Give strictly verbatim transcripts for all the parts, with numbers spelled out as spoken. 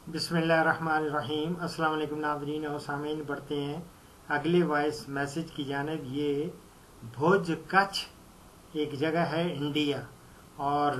بسم اللہ الرحمن الرحیم۔ السلام علیکم ناظرین اور سامعین، بڑھتے ہیں اگلے وائس میسج کی جانب۔ یہ بھوج کچھ ایک جگہ ہے انڈیا، اور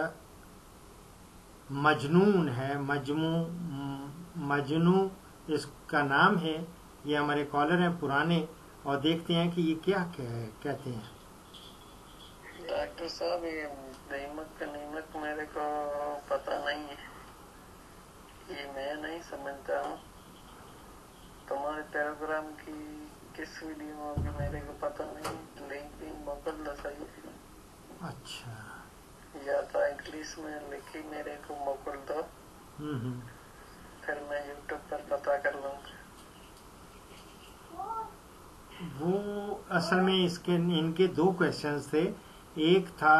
مجنون ہے، مجموع مجنو اس کا نام ہے۔ یہ ہمارے کالر ہیں پرانے، اور دیکھتے ہیں کہ یہ کیا کہتے ہیں۔ ڈاکٹر صاحب، یہ دیمک کا نیمک میرے کو پتہ نہیں ہے، یہ میں نہیں سمجھتا ہوں۔ تمہارے پروگرام کی کس ویڈیو میں ہوگی میرے کو پتہ نہیں، لنک بھی موکل دو صحیح۔ اچھا، یا تو انگلش میں لکھی میرے کو موکل دو، پھر میں یوٹیوب پر پتہ کر لوں گا۔ وہ اصل میں اس کے ان کے دو کویشچنز تھے۔ ایک تھا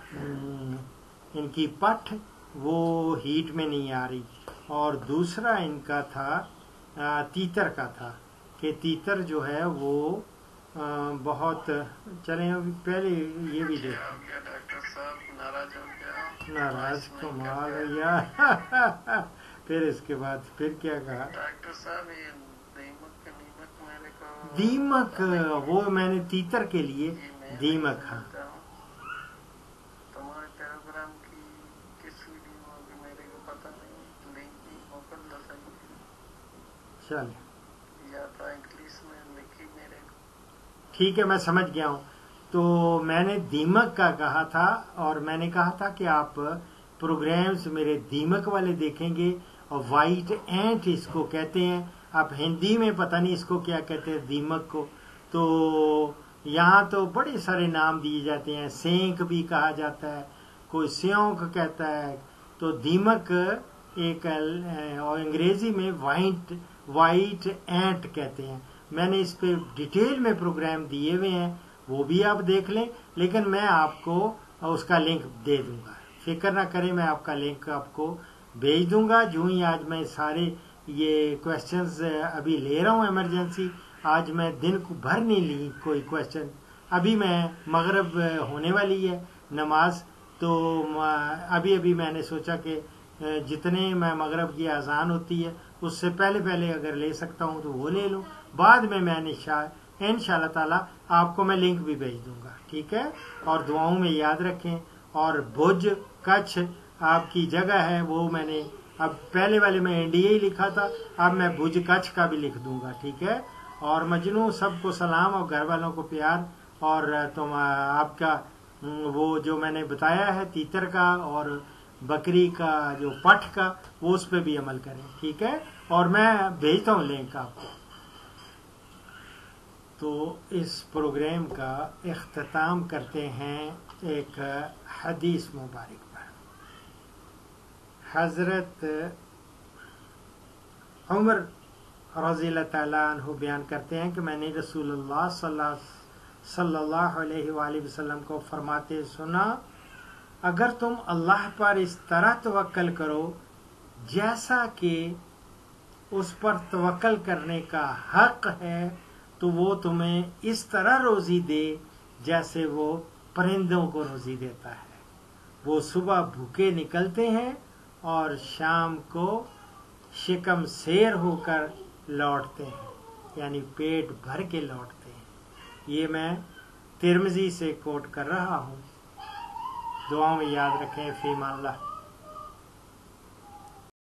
ان کی پٹھ وہ ہیٹ میں نہیں آ رہی، اور دوسرا ان کا تھا تیتر کا تھا کہ تیتر جو ہے وہ بہت چلیں ابھی پہلے یہ بھی دیکھیں۔ ڈاکٹر صاحب ناراض ہو گیا؟ ناراض کمال ہے یار۔ پھر اس کے بعد پھر کیا کہا؟ ڈاکٹر صاحب یہ دیمک کا نیمک میرے کو دیمک، وہ میں نے تیتر کے لیے دیمک۔ ہاں، تمہارے پروگرام کی کس ویڈیو میں ہوگی میرے کو پتہ نہیں، لنک بھی موکل دو صحیح۔ چلے یا تو انگلش میں لکھی میرے کو۔ ٹھیک ہے، میں سمجھ گیا ہوں۔ تو میں نے دیمک کا کہا تھا، اور میں نے کہا تھا کہ آپ پروگرامز میرے دیمک والے دیکھیں گے، اور وائٹ اینٹ اس کو کہتے ہیں۔ آپ ہندی میں پتہ نہیں اس کو کیا کہتے ہیں دیمک کو، تو یہاں تو بڑے سارے نام دیے جاتے ہیں، سینک بھی کہا جاتا ہے، کوئی سیونک کہتا ہے۔ تو دیمک ایک، اور انگریزی میں وائٹ وائٹ اینٹ کہتے ہیں۔ میں نے اس پہ ڈیٹیل میں پروگرام دیے ہوئے ہیں، وہ بھی آپ دیکھ لیں، لیکن میں آپ کو اس کا لنک دے دوں گا، فکر نہ کریں، میں آپ کا لنک آپ کو بھیج دوں گا۔ جو ہی آج میں سارے یہ کویشچنز ابھی لے رہا ہوں ایمرجنسی، آج میں دن کو بھر نہیں لی کوئی کویشچن، ابھی میں مغرب ہونے والی ہے نماز، تو ابھی ابھی میں نے سوچا کہ جتنے میں مغرب کی اذان ہوتی ہے اس سے پہلے پہلے اگر لے سکتا ہوں تو وہ لے لوں، بعد میں میں نے ان شاء اللہ تعالیٰ آپ کو میں لنک بھی بھیج دوں گا، ٹھیک ہے؟ اور دعاؤں میں یاد رکھیں۔ اور بھوج کچھ آپ کی جگہ ہے، وہ میں نے اب پہلے والے میں انڈیا ہی لکھا تھا، اب میں بھوج کچھ کا بھی لکھ دوں گا، ٹھیک ہے؟ اور مجنوں سب کو سلام، اور گھر والوں کو پیار، اور تم آپ کا وہ جو میں نے بتایا ہے تیتر کا اور بکری کا جو پٹھ کا، وہ اس پہ بھی عمل کریں، ٹھیک ہے؟ اور میں بھیجتا ہوں لنک آپ کو۔ تو اس پروگرام کا اختتام کرتے ہیں ایک حدیث مبارک پر۔ حضرت عمر رضی اللہ تعالیٰ عنہ بیان کرتے ہیں کہ میں نے رسول اللہ صلی اللہ علیہ وآلہ وسلم کو فرماتے سنا، اگر تم اللہ پر اس طرح توکل کرو جیسا کہ اس پر توکل کرنے کا حق ہے، تو وہ تمہیں اس طرح روزی دے جیسے وہ پرندوں کو روزی دیتا ہے۔ وہ صبح بھوکے نکلتے ہیں اور شام کو شکم سیر ہو کر لوٹتے ہیں، یعنی پیٹ بھر کے لوٹتے ہیں۔ یہ میں ترمذی سے کوٹ کر رہا ہوں۔ دعاؤں میں یاد رکھیں، فی امان اللہ۔